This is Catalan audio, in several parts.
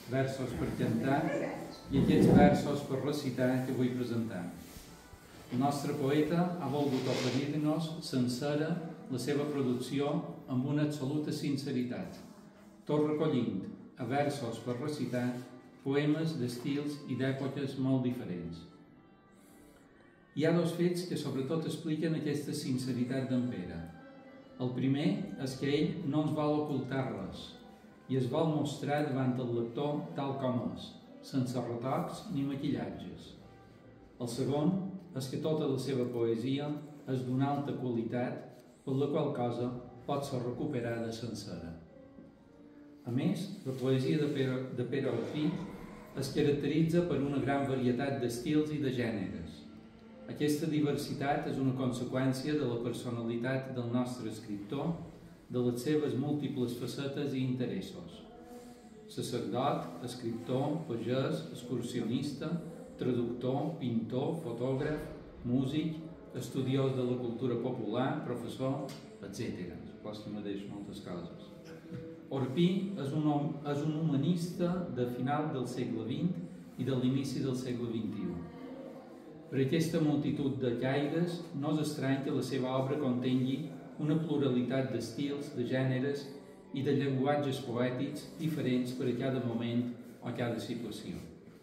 versos per cantar i aquests versos per recitar que vull presentar. El nostre poeta ha volgut oferir-nos sencera la seva producció amb una absoluta sinceritat, tot recollint a versos per recitar poemes d'estils i d'èpoques molt diferents. Hi ha dos fets que sobretot expliquen aquesta sinceritat d'en Pere. El primer és que ell no ens vol ocultar res i es vol mostrar davant el lector tal com és, sense retocs ni maquillatges. El segon és que tota la seva poesia és d'una alta qualitat, per la qual cosa pot ser recuperada sencera. A més, la poesia de Pere Orpí es caracteritza per una gran varietat d'estils i de gèneres. Aquesta diversitat és una conseqüència de la personalitat del nostre escriptor, de les seves múltiples facetes i interessos. Sacerdot, escriptor, pagès, excursionista, traductor, pintor, fotògraf, músic, estudiós de la cultura popular, professor, etc. Suposo que me deixo moltes coses. Orpí és un humanista de final del segle XX i de l'inici del segle XXI. Per aquesta multitud de caires no és estrany que la seva obra contengui una pluralitat d'estils, de gèneres i de llenguatges poètics diferents per a cada moment o cada situació.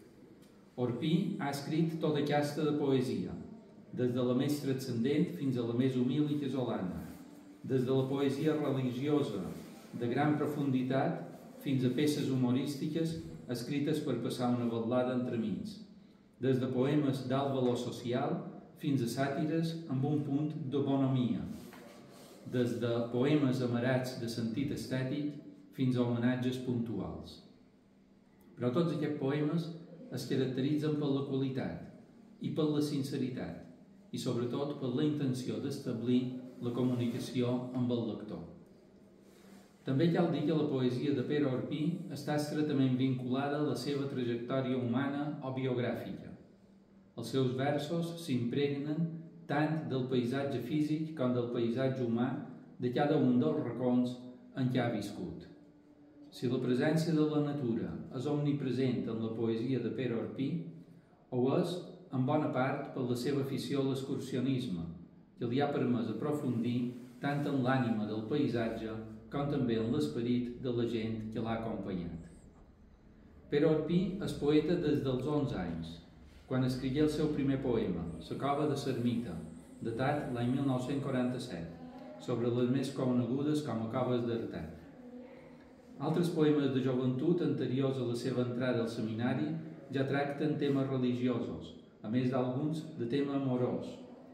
Orpí ha escrit tota casta de poesia, des de la més transcendent fins a la més humil i casolana, des de la poesia religiosa de gran profunditat fins a peces humorístiques escrites per passar una vetllada entremig, des de poemes d'alt valor social fins a sàtires amb un punt de bonomia, des de poemes amarats de sentit estètic fins a homenatges puntuals. Però tots aquests poemes es caracteritzen per la qualitat i per la sinceritat i sobretot per la intenció d'establir la comunicació amb el lector. També cal dir que la poesia de Pere Orpí està estretament vinculada a la seva trajectòria humana o biogràfica. Els seus versos s'impregnen tant del paisatge físic com del paisatge humà de cada un dels racons en què ha viscut. Si la presència de la natura és omnipresent en la poesia de Pere Orpí, ho és en bona part per la seva afició a l'excursionisme, que li ha permès aprofundir tant en l'ànima del paisatge com també en l'esperit de la gent que l'ha acompanyat. Pere Orpí és poeta des dels 11 anys, quan escrigué el seu primer poema, La cova de l'ermita, datat l'any 1947, sobre les més conegudes com a coves d'Artet. Altres poemes de joventut anteriors a la seva entrada al seminari ja tracten temes religiosos, a més d'alguns de tema amorós,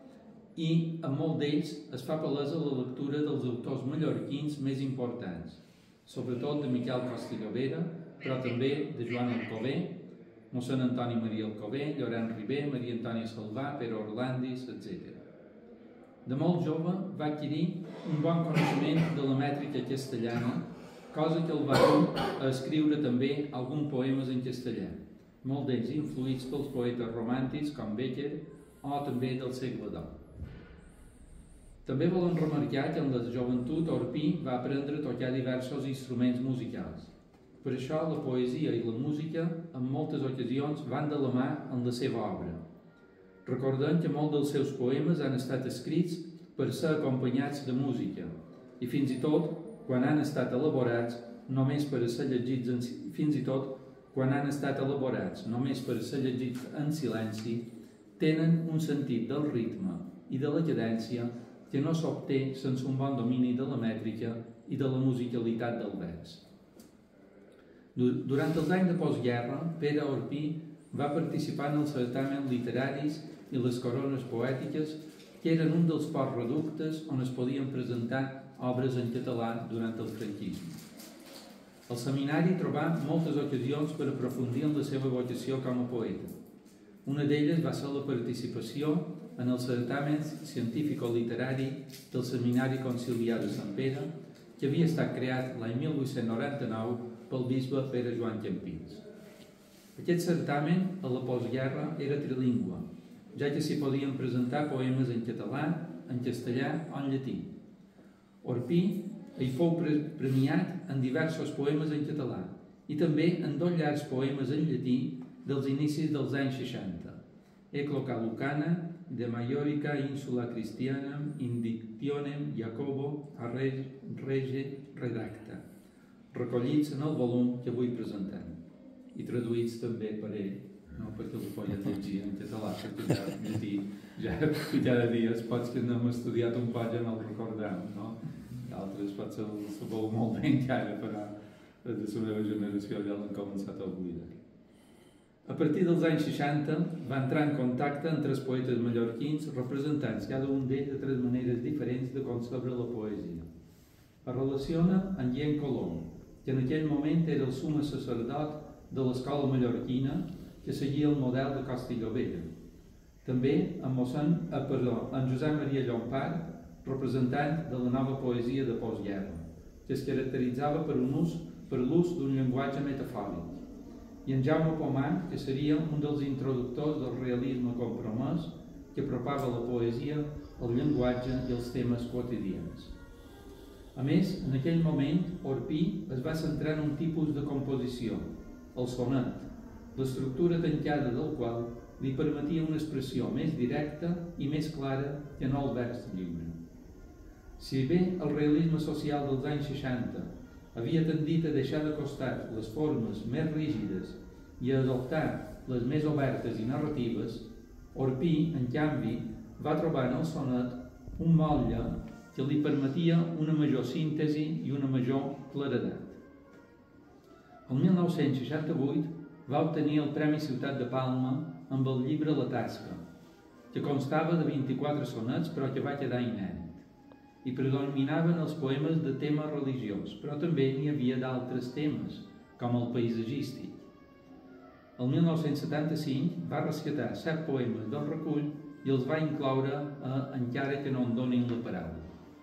i en molts d'ells es fa palesa la lectura dels autors mallorquins més importants, sobretot de Miquel Costa-Llobera, però també de Joan Alcover, mossèn Antoni Maria Alcover, Llorenç Ribé, Maria Antònia Salvà, Pere Orlandis, etc. De molt jove va adquirir un bon coneixement de la mètrica castellana, cosa que el va dur a escriure també alguns poemes en castellà, molts d'ells influïts pels poetes romàntics com Bécquer o també del segle XIX. També volem remarcar que en la joventut Orpí va aprendre a tocar diversos instruments musicals. Per això la poesia i la música en moltes ocasions van de la mà en la seva obra. Recordem que molts dels seus poemes han estat escrits per ser acompanyats de música i fins i tot quan han estat elaborats només per a ser llegits en silenci, tenen un sentit del ritme i de la cadència que no s'obté sense un bon domini de la mètrica i de la musicalitat del vers. Durant els anys de postguerra, Pere Orpí va participar en els certàmens literaris i les corones poètiques, que eren un dels pocs reductes on es podien presentar obres en català durant el franquisme. Al seminari trobà moltes ocasions per aprofundir en la seva vocació com a poeta. Una d'elles va ser la participació en el certamen científico-literari del Seminari Conciliar de Sant Pere, que havia estat creat l'any 1899 pel bisbe Pere Joan Campins. Aquest certamen, a la postguerra, era trilingüe, ja que s'hi podien presentar poemes en català, en castellà o en llatí. Orpí hi fou premiat en diversos poemes en català i també en dos llargs poemes en llatí dels inicis dels anys 60, Ecloga Lucana, de Maiorica Insula Christianam Indictionem Jacobo a Rege Redacta, recollits en el volum que avui presentem i traduïts també per ell, no perquè ho poden llegir en català, perquè ja llatí, ja cada dia pots que n'hem estudiat un poc ja no el recordem, no? D'altres potser el sabeu molt bé encara, però des de la meva generació ja l'han començat a oblidar. A partir dels anys 60 va entrar en contacte amb tres poetes mallorquins representants cada un d'ells de tres maneres diferents de concebre la poesia. Es relaciona amb Guillem Colom, que en aquell moment era el summe sacerdot de l'escola mallorquina que seguia el model de Costa i Llobera. També amb Josep Maria Llompart, representant de la nova poesia de postguerra, que es caracteritzava per l'ús d'un llenguatge metafòric, i en Jaume Pomar, que seria un dels introductors del realisme compromès que apropava la poesia, el llenguatge i els temes quotidians. A més, en aquell moment, Orpí es va centrar en un tipus de composició, el sonet, l'estructura tancada del qual li permetia una expressió més directa i més clara que no el vers lliure. Si bé el realisme social dels anys 60 havia tendit a deixar de costat les formes més rígides i a adoptar les més obertes i narratives, Orpí, en canvi, va trobar en el sonet un motlle que li permetia una major síntesi i una major claredat. El 1968 va obtenir el Premi Ciutat de Palma amb el llibre La Tasca, que constava de 24 sonets però que va quedar inèdit, i predominaven els poemes de tema religiós, però també n'hi havia d'altres temes, com el paisatgístic. El 1975 va rescatar 7 poemes del recull i els va incloure a Encara que no em donin la paraula.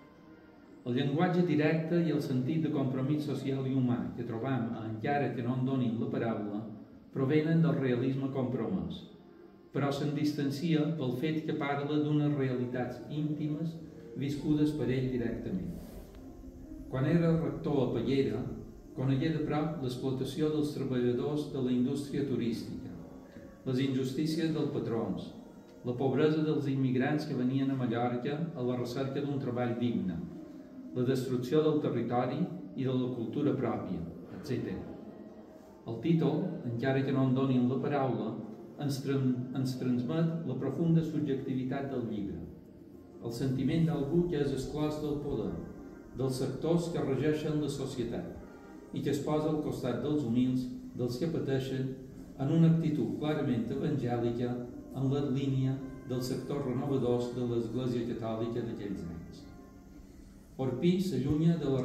El llenguatge directe i el sentit de compromís social i humà que trobam a Encara que no em donin la paraula provenen del realisme compromès, però se'n distancia pel fet que parla d'unes realitats íntimes viscudes per ell directament. Quan era rector a Pallera, conegué de prop l'explotació dels treballadors de la indústria turística, les injustícies dels patrons, la pobresa dels immigrants que venien a Mallorca a la recerca d'un treball digne, la destrucció del territori i de la cultura pròpia, etc. El títol, Encara que no em donin la paraula, ens transmet la profunda subjectivitat del llibre, el sentiment d'algú que és exclòs del poder, dels sectors que regeixen la societat i que es posa al costat dels humils, dels que pateixen, en una actitud clarament evangèlica en la línia dels sectors renovadors de l'Església Catòlica d'aquells anys. Orpí s'allunya de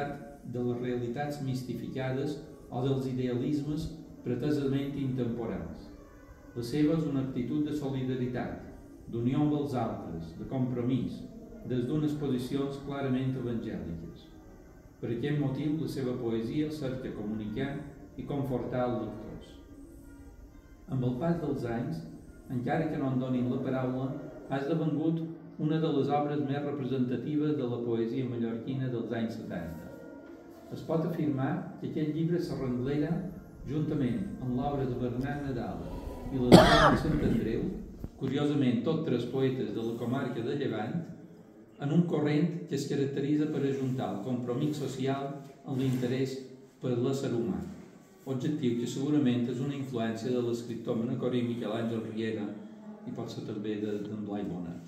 les realitats mistificades o dels idealismes pretesament intemporals. La seva és una actitud de solidaritat, d'unió amb els altres, de compromís, des d'unes posicions clarament evangèliques. Per aquest motiu, la seva poesia cerca comunicar i confortar els lectors. Amb el pas dels anys, Encara que no em donin la paraula, ha esdevingut una de les obres més representatives de la poesia mallorquina dels anys 70. Es pot afirmar que aquest llibre s'arrenglera juntament amb l'obra de Bernat Nadal i les obres de Sant Andreu, curiosament tots tres poetes de la comarca de Llevant, en un corrent que es caracteritza per ajuntar el compromís social amb l'interès per l'ésser humà, objectiu que segurament és una influència de l'escriptor manacorí Miquel Àngel Riera i pot ser també d'en Blai Bonet.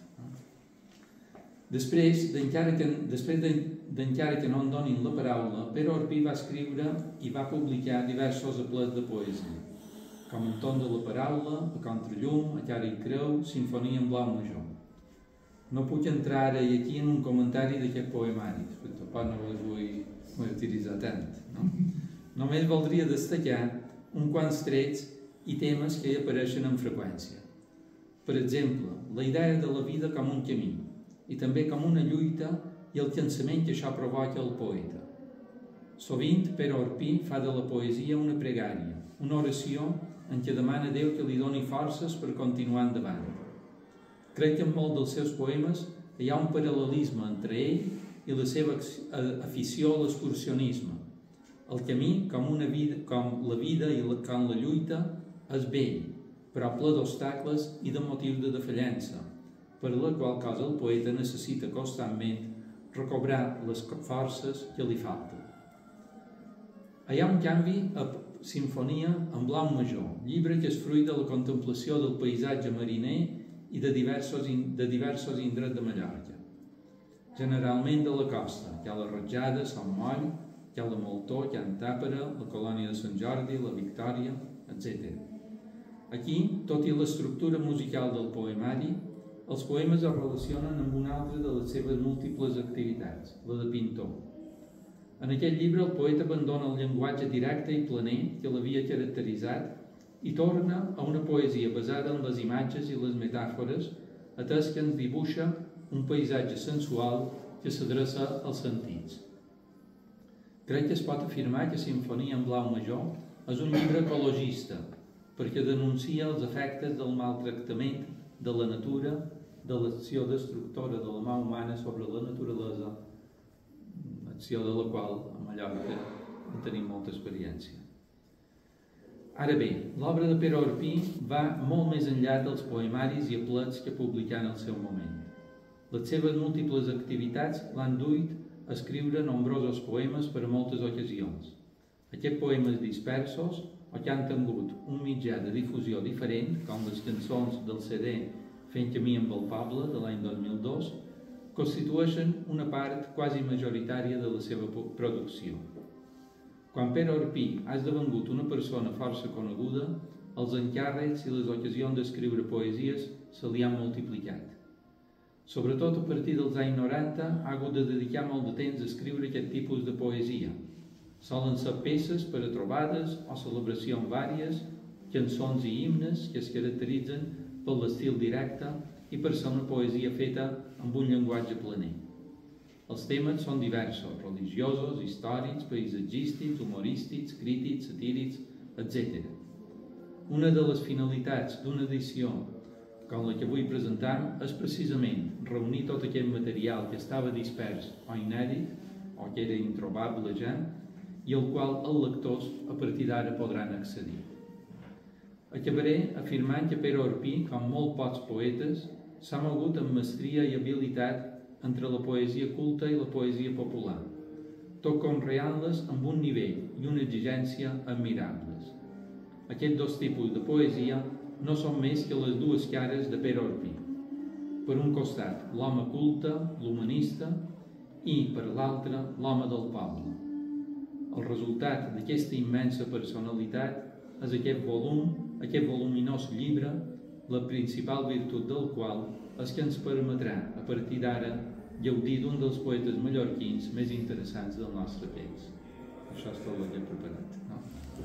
Després d'Encara que no em donin la paraula, Pere Orpí va escriure i va publicar diversos aplets de poesia, com En ton de la paraula, A contrallum, A cara i creu, Sinfonia en blau major. No puc entrar ara i aquí en un comentari d'aquest poemari, perquè tampoc no els vull martiritzar tant, no? Només voldria destacar uns quants trets i temes que hi apareixen amb freqüència. Per exemple, la idea de la vida com un camí i també com una lluita i el cansament que això provoca al poeta. Sovint, Pere Orpí fa de la poesia una pregària, una oració en què demana a Déu que li doni forces per continuar endavant. Crec que en molts dels seus poemes hi ha un paral·lelisme entre ell i la seva afició a l'excursionisme, El camí, com la vida i com la lluita, és bell, però ple d'obstacles i de motius de defallença, per la qual cosa el poeta necessita constantment recobrar les forces que li falten. Hi ha un canvi a Simfonia en blau major, llibre que és fruit de la contemplació del paisatge mariner i de diversos indrets de Mallorca. Generalment de la costa, hi ha la Rotjada, Sant Moll, hi ha la Moltó, hi ha Tàpera, la colònia de Sant Jordi, la Victòria, etc. Aquí, tot i l'estructura musical del poemari, els poemes es relacionen amb una altra de les seves múltiples activitats, la de pintor. En aquest llibre el poeta abandona el llenguatge directe i planer que l'havia caracteritzat i torna a una poesia basada en les imatges i les metàfores, atès que ens dibuixa un paisatge sensual que s'adreça als sentits. Crec que es pot afirmar que Simfonia en blau major és un llibre ecologista, perquè denuncia els efectes del maltractament de la natura, de l'acció destructora de la mà humana sobre la naturalesa, acció de la qual a Mallorca en tenim molta experiència. Ara bé, l'obra de Pere Orpí va molt més enllà dels poemaris i aplets que publicà en el seu moment. Les seves múltiples activitats l'han duit a escriure nombrosos poemes per a moltes ocasions. Aquests poemes dispersos o que han tingut un mitjà de difusió diferent, com les cançons del CD Fent camí amb el poble, de l'any 2002, constitueixen una part quasi majoritària de la seva producció. Quan Pere Orpí ha esdevingut una persona força coneguda, els encàrrecs i les ocasions d'escriure poesies se li han multiplicat. Sobretot a partir dels anys 90 ha hagut de dedicar molt de temps a escriure aquest tipus de poesia. Solen ser peces per a trobades o celebracions vàries, cançons i himnes que es caracteritzen per l'estil directe i per ser una poesia feta amb un llenguatge planer. Els temes són diversos, religiosos, històrics, paisatgístics, humorístics, crítics, satírics, etc. Una de les finalitats d'una edició com la que avui presentam és precisament reunir tot aquest material que estava dispers o inèdit, o que era introbable ja, i al qual els lectors a partir d'ara podran accedir. Acabaré afirmant que Pere Orpí, com molt pocs poetes, s'ha mogut amb mestria i habilitat entre la poesia culta i la poesia popular, tot conreant-les amb un nivell i una exigència admirables. Aquests dos tipus de poesia no són més que les dues cares de Pere Orpí. Per un costat, l'home culte, l'humanista, i per l'altre, l'home del poble. El resultat d'aquesta immensa personalitat és aquest voluminós llibre, la principal virtut del qual és que ens permetrà, a partir d'ara, gaudir d'un dels poetes mallorquins més interessants del nostre temps. Això és tot el que he preparat.